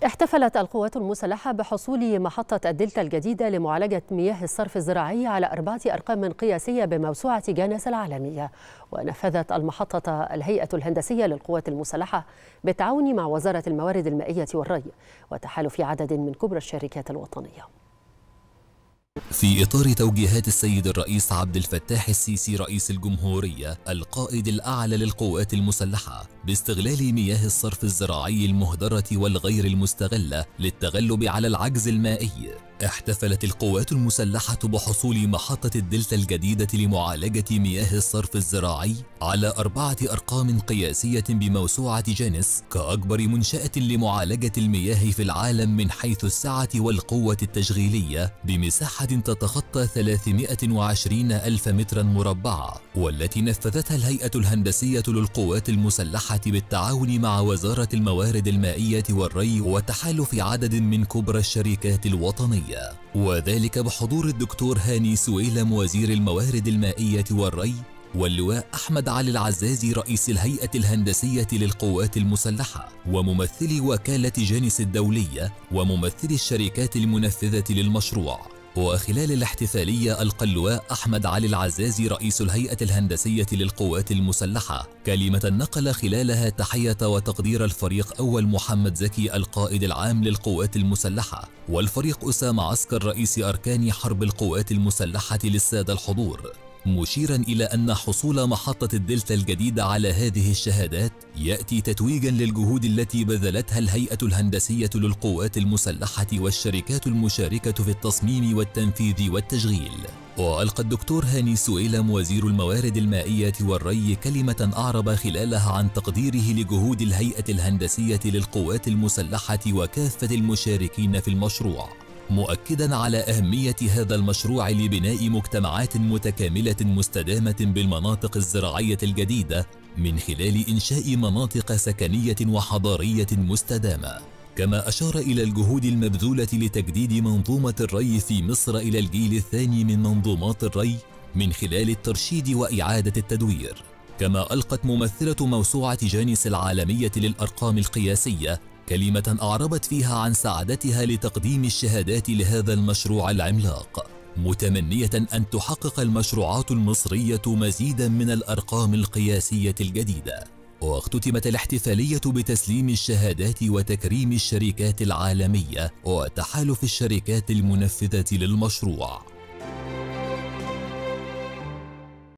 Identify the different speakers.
Speaker 1: احتفلت القوات المسلحة بحصول محطة الدلتا الجديدة لمعالجة مياه الصرف الزراعي على 4 أرقام قياسية بموسوعة جانس العالمية. ونفذت المحطة الهيئة الهندسية للقوات المسلحة بالتعاون مع وزارة الموارد المائية والري وتحالف عدد من كبرى الشركات الوطنية.
Speaker 2: في إطار توجيهات السيد الرئيس عبد الفتاح السيسي رئيس الجمهورية القائد الأعلى للقوات المسلحة باستغلال مياه الصرف الزراعي المهدرة والغير المستغلة للتغلب على العجز المائي، احتفلت القوات المسلحة بحصول محطة الدلتا الجديدة لمعالجة مياه الصرف الزراعي على 4 أرقام قياسية بموسوعة جانس كأكبر منشأة لمعالجة المياه في العالم من حيث السعة والقوة التشغيلية بمساحة تتخطى 320 ألف مترا مربعا، والتي نفذتها الهيئة الهندسية للقوات المسلحة بالتعاون مع وزارة الموارد المائية والري وتحالف عدد من كبرى الشركات الوطنية، وذلك بحضور الدكتور هاني سويلم وزير الموارد المائية والري واللواء أحمد علي العزازي رئيس الهيئة الهندسية للقوات المسلحة وممثلي وكالة جانس الدولية وممثلي الشركات المنفذة للمشروع. وخلال الاحتفالية ألقى اللواء أحمد علي العزازي رئيس الهيئة الهندسية للقوات المسلحة كلمة نقل خلالها تحية وتقدير الفريق أول محمد زكي القائد العام للقوات المسلحة والفريق أسامة عسكر رئيس أركان حرب القوات المسلحة للسادة الحضور، مشيرا إلى أن حصول محطة الدلتا الجديدة على هذه الشهادات يأتي تتويجا للجهود التي بذلتها الهيئة الهندسية للقوات المسلحة والشركات المشاركة في التصميم والتنفيذ والتشغيل. وألقى الدكتور هاني سويلم وزير الموارد المائية والري كلمة أعرب خلالها عن تقديره لجهود الهيئة الهندسية للقوات المسلحة وكافة المشاركين في المشروع، مؤكدا على أهمية هذا المشروع لبناء مجتمعات متكاملة مستدامة بالمناطق الزراعية الجديدة من خلال إنشاء مناطق سكنية وحضارية مستدامة. كما أشار إلى الجهود المبذولة لتجديد منظومة الري في مصر إلى الجيل الثاني من منظومات الري من خلال الترشيد وإعادة التدوير. كما ألقت ممثلة موسوعة جانس العالمية للأرقام القياسية كلمة أعربت فيها عن سعادتها لتقديم الشهادات لهذا المشروع العملاق، متمنية أن تحقق المشروعات المصرية مزيدا من الأرقام القياسية الجديدة. واختتمت الاحتفالية بتسليم الشهادات وتكريم الشركات العالمية وتحالف الشركات المنفذة للمشروع.